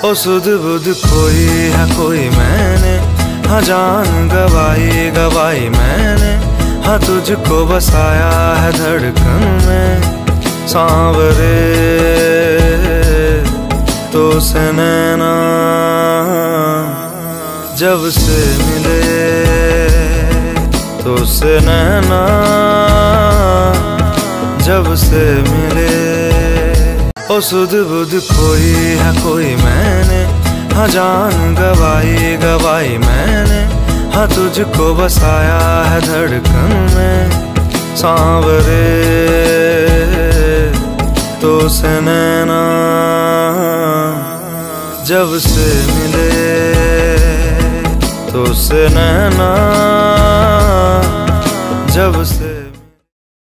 ओ सुध बुध खोई है कोई मैंने, हाँ जान गवाई गवाई मैंने, हाँ तुझको बसाया है धड़कन में। सांवरे तो से नैना जब से मिले, तो से नैना जब से मिले। ओ सुध बुध खोई है कोई मैंने, हाँ जान गवाई गवाई मैंने, हाँ तुझको बसाया है धड़कन में। सांवरे तो से नैना जब से मिले, तो से नैना